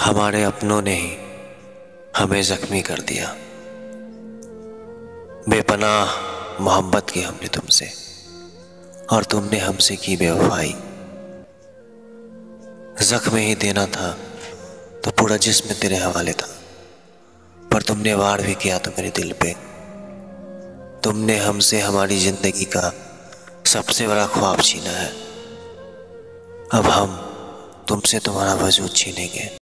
हमारे अपनों ने ही हमें जख्मी कर दिया। बेपनाह मोहब्बत की हमने तुमसे, और तुमने हमसे की बेवफाई। जख्म ही देना था तो पूरा जिस्म तेरे हवाले था, पर तुमने वार भी किया तो मेरे दिल पे। तुमने हमसे हमारी जिंदगी का सबसे बड़ा ख्वाब छीना है। अब हम तुमसे तुम्हारा वजूद छीनेंगे।